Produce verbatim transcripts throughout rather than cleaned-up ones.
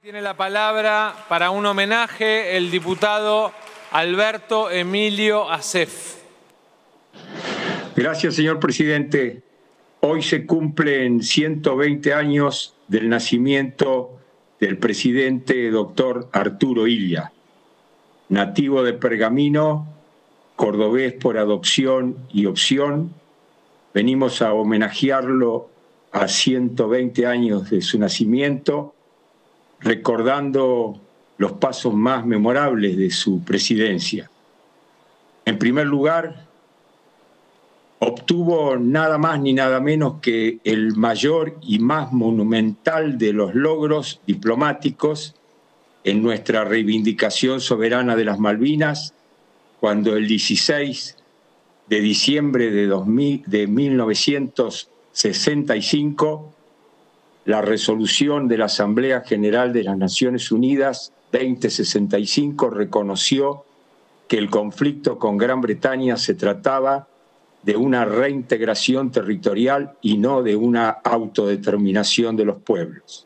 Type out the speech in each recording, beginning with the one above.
Tiene la palabra para un homenaje el diputado Alberto Emilio Acef. Gracias, señor presidente. Hoy se cumplen ciento veinte años del nacimiento del presidente doctor Arturo Illia, nativo de Pergamino, cordobés por adopción y opción. Venimos a homenajearlo a ciento veinte años de su nacimiento, recordando los pasos más memorables de su presidencia. En primer lugar, obtuvo nada más ni nada menos que el mayor y más monumental de los logros diplomáticos en nuestra reivindicación soberana de las Malvinas, cuando el dieciséis de diciembre de, dos mil, de mil novecientos sesenta y cinco, la resolución de la Asamblea General de las Naciones Unidas veinte sesenta y cinco reconoció que el conflicto con Gran Bretaña se trataba de una reintegración territorial y no de una autodeterminación de los pueblos.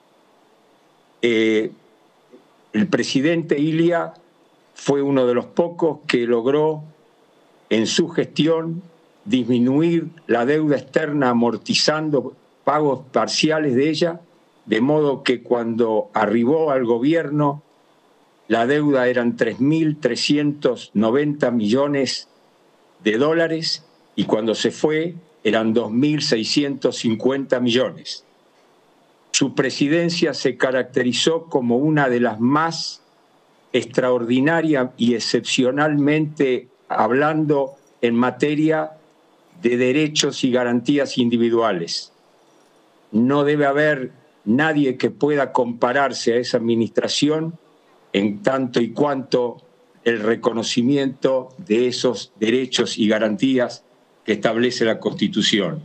Eh, el presidente Illia fue uno de los pocos que logró en su gestión disminuir la deuda externa amortizando pagos parciales de ella, de modo que cuando arribó al gobierno la deuda eran tres mil trescientos noventa millones de dólares y cuando se fue eran dos mil seiscientos cincuenta millones. Su presidencia se caracterizó como una de las más extraordinarias y excepcionalmente hablando en materia de derechos y garantías individuales. No debe haber nadie que pueda compararse a esa administración en tanto y cuanto el reconocimiento de esos derechos y garantías que establece la Constitución.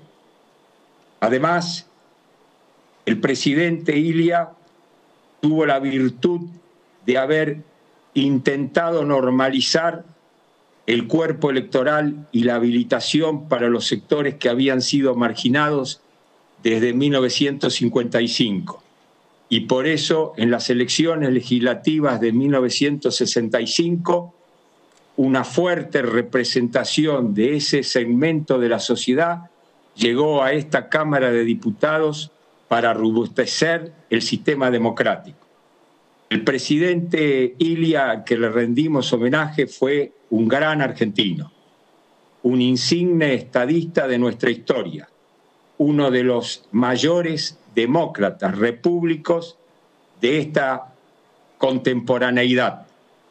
Además, el presidente Illia tuvo la virtud de haber intentado normalizar el cuerpo electoral y la habilitación para los sectores que habían sido marginados desde mil novecientos cincuenta y cinco. Y por eso, en las elecciones legislativas de mil novecientos sesenta y cinco, una fuerte representación de ese segmento de la sociedad llegó a esta Cámara de Diputados para robustecer el sistema democrático. El presidente Illia, al que le rendimos homenaje, fue un gran argentino, un insigne estadista de nuestra historia, uno de los mayores demócratas repúblicos de esta contemporaneidad.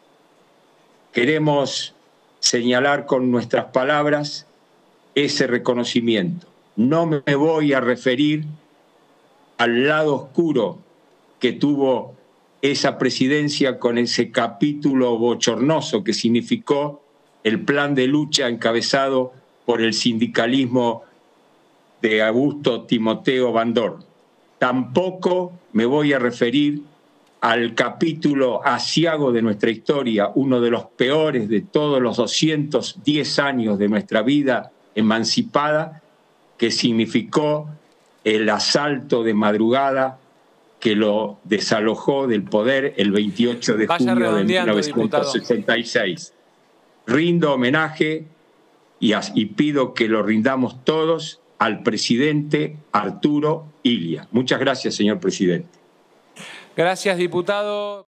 Queremos señalar con nuestras palabras ese reconocimiento. No me voy a referir al lado oscuro que tuvo esa presidencia con ese capítulo bochornoso que significó el plan de lucha encabezado por el sindicalismo de Augusto Timoteo Bandor. Tampoco me voy a referir al capítulo aciago de nuestra historia, uno de los peores de todos los doscientos diez años de nuestra vida emancipada, que significó el asalto de madrugada que lo desalojó del poder el veintiocho de junio de mil novecientos sesenta y seis. Rindo homenaje y, y pido que lo rindamos todos al presidente Arturo Illia. Muchas gracias, señor presidente. Gracias, diputado.